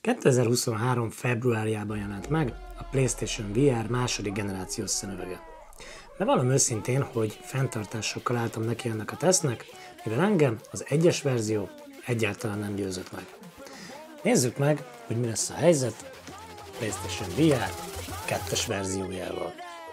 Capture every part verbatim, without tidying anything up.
kétezer-huszonhárom. februárjában jelent meg a PlayStation vé er második generációs szemüvege. Bevallom őszintén, hogy fenntartásokkal álltam neki ennek a tesznek, mivel engem az egyes verzió egyáltalán nem győzött meg. Nézzük meg, hogy mi lesz a helyzet a PlayStation vé er kettes verziójával.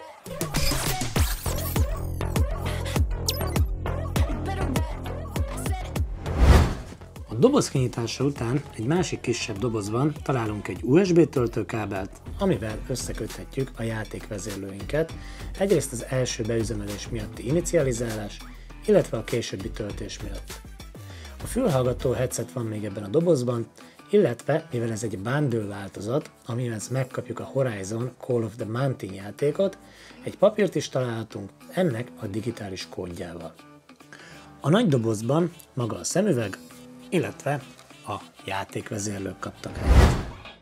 A doboz kinyitása után egy másik kisebb dobozban találunk egy u es bé töltőkábelt, amivel összeköthetjük a játékvezérlőinket, egyrészt az első beüzemelés miatti inicializálás, illetve a későbbi töltés miatt. A fülhallgató headset van még ebben a dobozban, illetve mivel ez egy bundle változat, amihez megkapjuk a Horizon Call of the Mountain játékot, egy papírt is találhatunk ennek a digitális kódjával. A nagy dobozban maga a szemüveg, illetve a játékvezérlők kaptak helyet.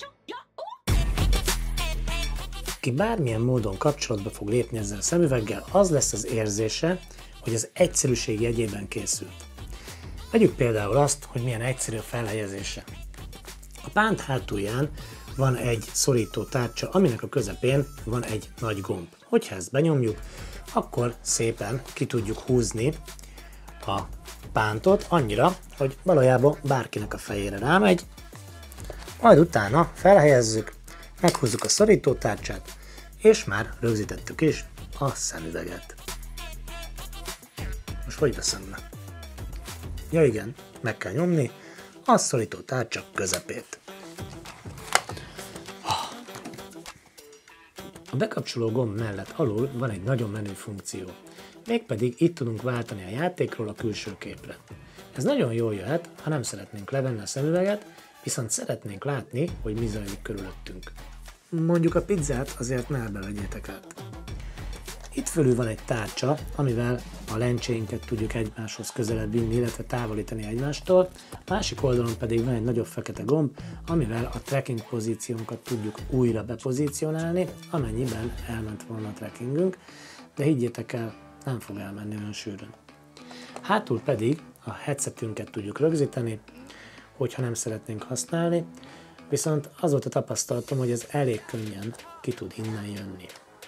Ki bármilyen módon kapcsolatba fog lépni ezzel a szemüveggel, az lesz az érzése, hogy az egyszerűség jegyében készült. Vegyük például azt, hogy milyen egyszerű a felhelyezése. A pánt hátulján van egy szorító tárcsa, aminek a közepén van egy nagy gomb. Hogyha ezt benyomjuk, akkor szépen ki tudjuk húzni a pántot annyira, hogy valójában bárkinek a fejére rámegy, majd utána felhelyezzük, meghúzzuk a szorítótárcsát, és már rögzítettük is a szemüveget. Most hogy veszem le? Ja igen, meg kell nyomni a szorítótárcsa közepét. A bekapcsoló gomb mellett alul van egy nagyon menő funkció. Mégpedig itt tudunk váltani a játékról a külső képre. Ez nagyon jól jöhet, ha nem szeretnénk levenni a szemüveget, viszont szeretnénk látni, hogy mi zajlik körülöttünk. Mondjuk a pizzát azért ne bevegyétek át. Itt fölül van egy tárcsa, amivel a lencséinket tudjuk egymáshoz közelebb vinni, illetve távolítani egymástól, másik oldalon pedig van egy nagyobb fekete gomb, amivel a tracking pozíciónkat tudjuk újra bepozícionálni, amennyiben elment volna a trackingünk, de higgyétek el, nem fog elmenni olyan sűrűn. Hátul pedig a headsetünket tudjuk rögzíteni, hogyha nem szeretnénk használni, viszont az volt a tapasztalatom, hogy ez elég könnyen ki tud innen jönni.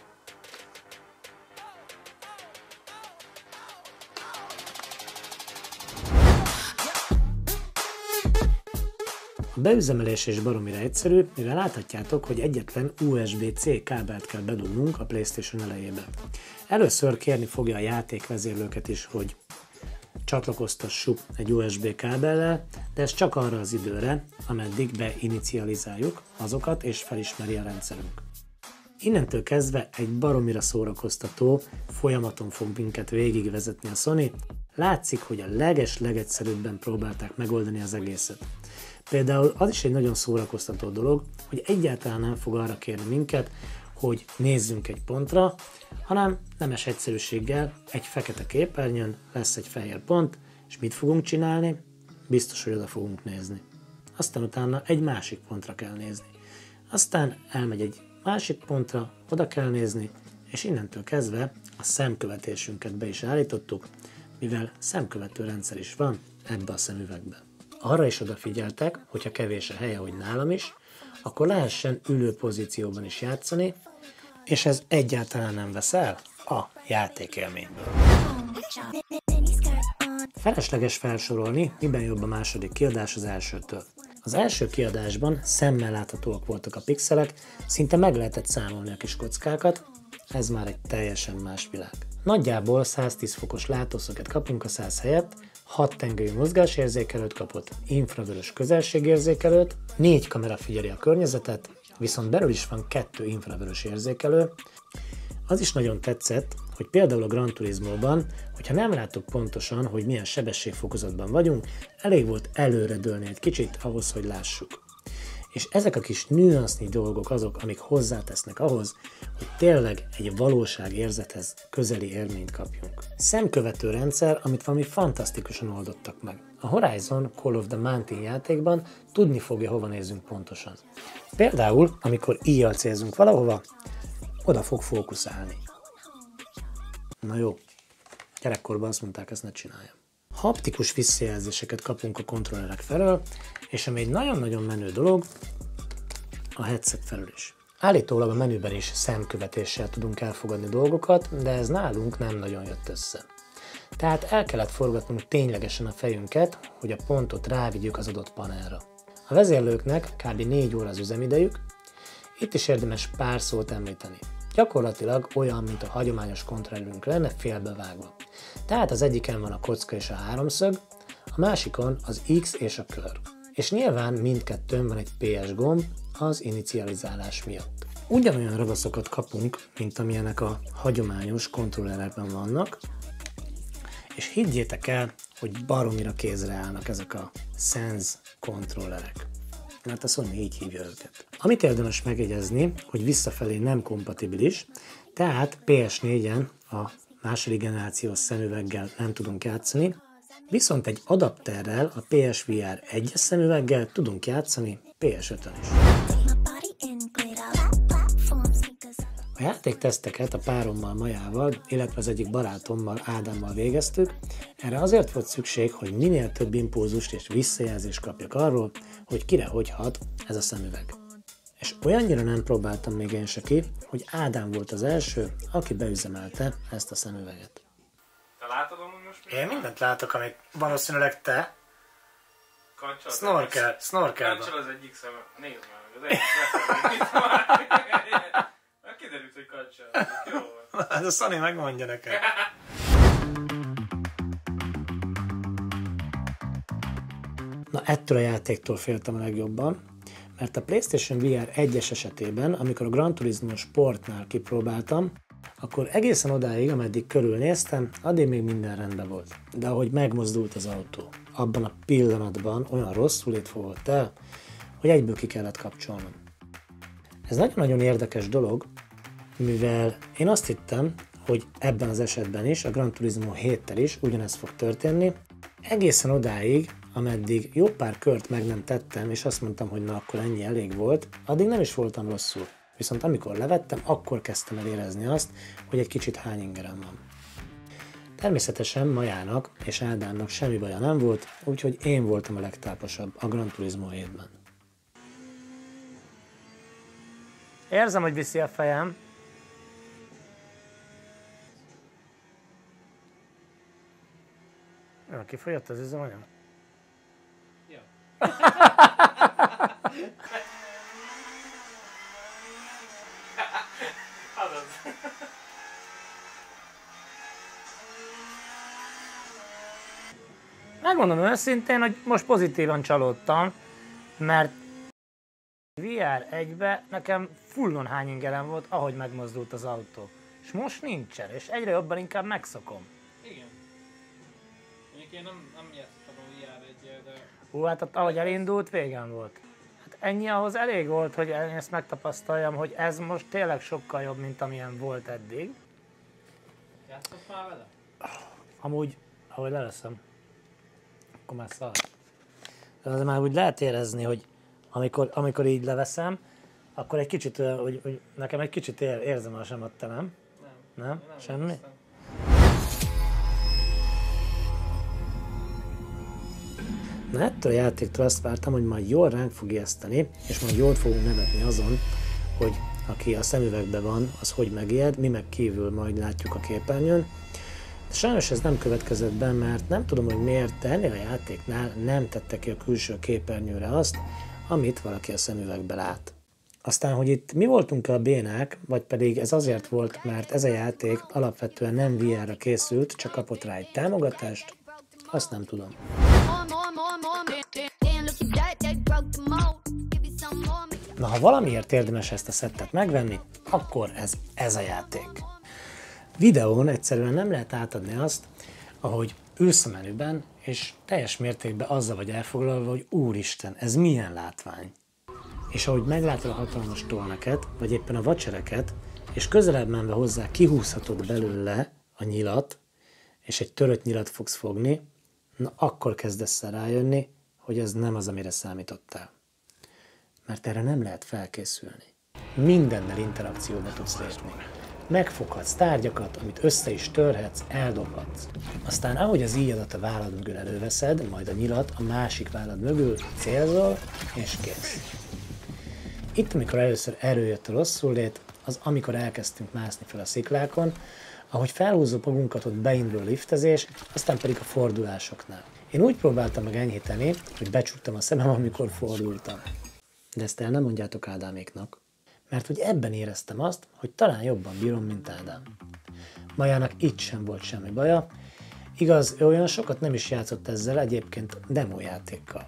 A beüzemelés is baromira egyszerű, mivel láthatjátok, hogy egyetlen u es bé-C kábelt kell bedugnunk a PlayStation elejébe. Először kérni fogja a játékvezérlőket is, hogy csatlakoztassuk egy u es bé kábellel, de ez csak arra az időre, ameddig beinicializáljuk azokat és felismeri a rendszerünk. Innentől kezdve egy baromira szórakoztató folyamaton fog minket végigvezetni a Sony. Látszik, hogy a leges-legegyszerűbben próbálták megoldani az egészet. Például az is egy nagyon szórakoztató dolog, hogy egyáltalán nem fog arra kérni minket, hogy nézzünk egy pontra, hanem nemes egyszerűséggel egy fekete képernyőn lesz egy fehér pont, és mit fogunk csinálni? Biztos, hogy oda fogunk nézni. Aztán utána egy másik pontra kell nézni. Aztán elmegy egy másik pontra, oda kell nézni, és innentől kezdve a szemkövetésünket be is állítottuk, mivel szemkövető rendszer is van ebbe a szemüvegbe. Arra is odafigyeltek, hogyha kevés a helye, hogy nálam is, akkor lehessen ülő pozícióban is játszani, és ez egyáltalán nem vesz el a játékélményből. Felesleges felsorolni, miben jobb a második kiadás az elsőtől. Az első kiadásban szemmel láthatóak voltak a pixelek, szinte meg lehetett számolni a kis kockákat, ez már egy teljesen más világ. Nagyjából száztíz fokos látószöget kapunk a száz helyett, hat tengelyű mozgásérzékelőt kapott, infravörös közelségérzékelőt, négy kamera figyeli a környezetet, viszont belül is van kettő infravörös érzékelő. Az is nagyon tetszett, hogy például a Gran Turismo-ban, hogyha nem láttuk pontosan, hogy milyen sebességfokozatban vagyunk, elég volt előredőlni egy kicsit ahhoz, hogy lássuk. És ezek a kis nüansznyi dolgok azok, amik hozzátesznek ahhoz, hogy tényleg egy valóságérzethez közeli élményt kapjunk. Szemkövető rendszer, amit valami fantasztikusan oldottak meg. A Horizon Call of the Mountain játékban tudni fogja, hova nézzünk pontosan. Például, amikor íjjal célzunk valahova, oda fog fókuszálni. Na jó, gyerekkorban azt mondták, ezt ne csináljam. Haptikus visszajelzéseket kapunk a kontrollerek felől, és ami egy nagyon-nagyon menő dolog, a headset felül is. Állítólag a menüben is szemkövetéssel tudunk elfogadni dolgokat, de ez nálunk nem nagyon jött össze. Tehát el kellett forgatnunk ténylegesen a fejünket, hogy a pontot rávigyük az adott panelra. A vezérlőknek kb. négy óra az üzemidejük, itt is érdemes pár szót említeni. Gyakorlatilag olyan, mint a hagyományos kontrollerünk lenne félbevágva. Tehát az egyiken van a kocka és a háromszög, a másikon az X és a kör. És nyilván mindkettőn van egy pé es gomb az inicializálás miatt. Ugyanolyan ravaszokat kapunk, mint amilyenek a hagyományos kontrollerekben vannak, és higgyétek el, hogy baromira kézre állnak ezek a Sense kontrollerek. Mert a Sony így hívja őket. Amit érdemes megjegyezni, hogy visszafelé nem kompatibilis, tehát pé es négyen a második generációs szemüveggel nem tudunk játszani, viszont egy adapterrel, a pé es vé er egyes szemüveggel tudunk játszani pé es ötön is. A játékteszteket a párommal, Majával, illetve az egyik barátommal, Ádámmal végeztük. Erre azért volt szükség, hogy minél több impulzust és visszajelzést kapjak arról, hogy kire hogy hat ez a szemüveg. És olyannyira nem próbáltam még én se ki, hogy Ádám volt az első, aki beüzemelte ezt a szemüveget. Te látod amúgy most? Én mindent látok, amit valószínűleg te. Kancsal. Snorkel, snorkelba. Kancsal az egyik szem. Nézd meg, az egyik lesz, mit van. Kiderült, hogy kancsal. Jó van. Ez a Sony megmondja nekem. Na, ettől a játéktól féltem a legjobban, mert a PlayStation vé er egyes esetében, amikor a Gran Turismo Sportnál kipróbáltam, akkor egészen odáig, ameddig körülnéztem, addig még minden rendben volt. De ahogy megmozdult az autó, abban a pillanatban olyan rosszul fogott el, hogy egyből ki kellett kapcsolnom. Ez nagyon-nagyon érdekes dolog, mivel én azt hittem, hogy ebben az esetben is, a Gran Turismo héttel is ugyanez fog történni, egészen odáig, ameddig jó pár kört meg nem tettem, és azt mondtam, hogy na akkor ennyi elég volt, addig nem is voltam rosszul. Viszont amikor levettem, akkor kezdtem el érezni azt, hogy egy kicsit hány ingerem van. Természetesen Majának és Ádámnak semmi baja nem volt, úgyhogy én voltam a legtáposabb a Gran Turismo hétben. Érzem, hogy viszi a fejem. Jó, kifogyott az üzemanyag? Ja. Azaz. Megmondom őszintén, hogy most pozitívan csalódtam, mert vé er egybe nekem fullon hány ingerem volt, ahogy megmozdult az autó. És most nincsen, és egyre jobban inkább megszokom. Igen. Mondjuk én nem, nem játszottam a vé er egyel, de... Hú, hát ott, ahogy elindult, végem volt. Hát ennyi ahhoz elég volt, hogy én ezt megtapasztaljam, hogy ez most tényleg sokkal jobb, mint amilyen volt eddig. Játszott már vele? Amúgy, ahogy leveszem, akkor már szar. De azért már úgy lehet érezni, hogy amikor, amikor így leveszem, akkor egy kicsit, hogy, hogy nekem egy kicsit ér, érzem a semet, te nem? Nem. Nem? nem Semmi? Éreztem. Na, ettől a játéktól azt vártam, hogy majd jól ránk fog ijeszteni, és majd jól fogunk nevetni azon, hogy aki a szemüvegben van, az hogy megijed, mi meg kívül majd látjuk a képernyőn. De sajnos ez nem következett be, mert nem tudom, hogy miért, de ennél a játéknál nem tette ki a külső képernyőre azt, amit valaki a szemüvegbe lát. Aztán, hogy itt mi voltunk a bénák, vagy pedig ez azért volt, mert ez a játék alapvetően nem vé er-re készült, csak kapott rá egy támogatást, azt nem tudom. Na, ha valamiért érdemes ezt a szettet megvenni, akkor ez, ez a játék. Videón egyszerűen nem lehet átadni azt, ahogy ülsz a menüben, és teljes mértékben azzal vagy elfoglalva, hogy úristen, ez milyen látvány. És ahogy meglátod a hatalmas torneket, vagy éppen a vacsereket, és közelebb menve hozzá kihúzhatod belőle a nyilat, és egy törött nyilat fogsz fogni, na akkor kezdesz el rájönni, hogy ez nem az, amire számítottál. Mert erre nem lehet felkészülni. Mindennel interakcióba tudsz lépni. Megfoghatsz tárgyakat, amit össze is törhetsz, eldobhatsz. Aztán ahogy az íjadat a vállad mögül előveszed, majd a nyilat a másik vállad mögül célzol, és kész. Itt, amikor először előjött a rosszullét, az amikor elkezdtünk mászni fel a sziklákon, ahogy felhúzzuk magunkat, ott beindul a liftezés, aztán pedig a fordulásoknál. Én úgy próbáltam meg enyhíteni, hogy becsuktam a szemem, amikor fordultam. De ezt el nem mondjátok Ádáméknak, mert hogy ebben éreztem azt, hogy talán jobban bírom, mint Ádám. Majának itt sem volt semmi baja, igaz, ő olyan sokat nem is játszott ezzel, egyébként demójátékkal.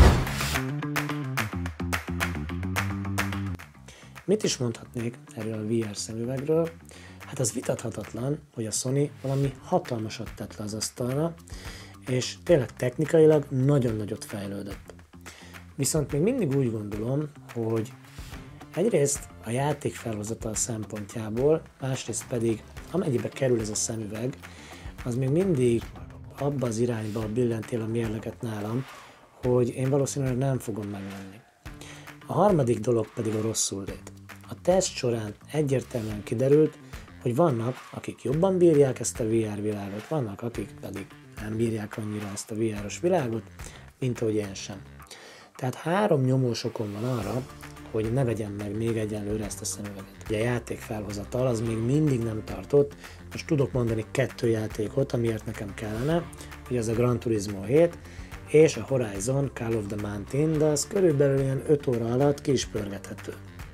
Mit is mondhatnék erről a vé er szemüvegről? Hát az vitathatatlan, hogy a Sony valami hatalmasat tett le az asztalra, és tényleg technikailag nagyon nagyot fejlődött. Viszont még mindig úgy gondolom, hogy egyrészt a játék felhozatal szempontjából, másrészt pedig amennyibe kerül ez a szemüveg, az még mindig abba az irányba billentél a mérleget nálam, hogy én valószínűleg nem fogom megvenni. A harmadik dolog pedig a rosszullét. A teszt során egyértelműen kiderült, hogy vannak, akik jobban bírják ezt a vé er világot, vannak, akik pedig nem bírják annyira ezt a vé er-os világot, mint ahogy én sem. Tehát három nyomós okom van arra, hogy ne vegyem meg még egyenlőre ezt a szemüveget. Ugye a játék felhozatal az még mindig nem tartott, most tudok mondani kettő játékot, amiért nekem kellene, hogy az a Gran Turismo hét és a Horizon Call of the Mountain, de az körülbelül ilyen öt óra alatt ki is pörgethető.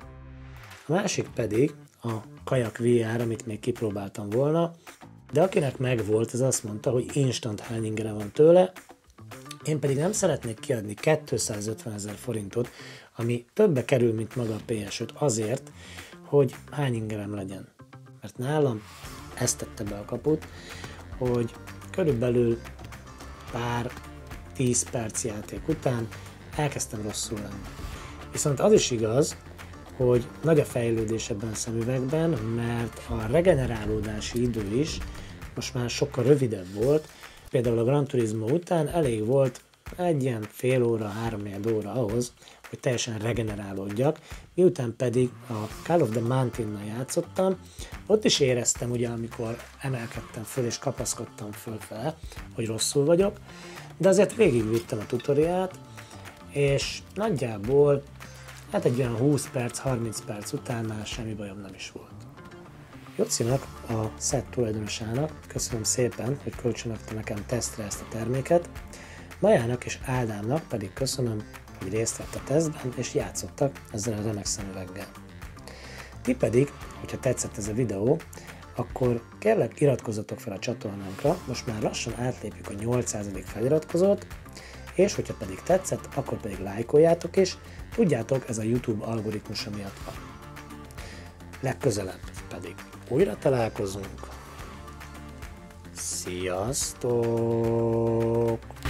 A másik pedig a Kajak vé er, amit még kipróbáltam volna, de akinek megvolt, az azt mondta, hogy instant hány ingere van tőle, én pedig nem szeretnék kiadni kétszázötvenezer forintot, ami többe kerül, mint maga a pé es öt azért, hogy hány ingerem legyen. Mert nálam ezt tette be a kaput, hogy körülbelül pár tíz perc játék után elkezdtem rosszul lenni. Viszont az is igaz, hogy nagy a fejlődés ebben a szemüvegben, mert a regenerálódási idő is most már sokkal rövidebb volt. Például a Gran Turismo után elég volt egy ilyen fél óra, három óra ahhoz, hogy teljesen regenerálódjak, miután pedig a Call of the Mountain-nal játszottam, ott is éreztem ugye, amikor emelkedtem föl és kapaszkodtam fölfele, hogy rosszul vagyok, de azért végigvittem a tutoriát, és nagyjából hát egy olyan húsz perc, harminc perc után már semmi bajom nem is volt. Jocinak, a set tulajdonosának köszönöm szépen, hogy kölcsönökte nekem tesztre ezt a terméket, Majának és Ádámnak pedig köszönöm, hogy részt vett a tesztben és játszottak ezzel a remek szemüveggel. Ti pedig, hogyha tetszett ez a videó, akkor kérlek iratkozzatok fel a csatornánkra, most már lassan átlépjük a nyolcszázadik feliratkozót, és hogyha pedig tetszett, akkor pedig lájkoljátok is, tudjátok, ez a YouTube algoritmusa miatt van. Legközelebb pedig újra találkozunk. Sziasztok!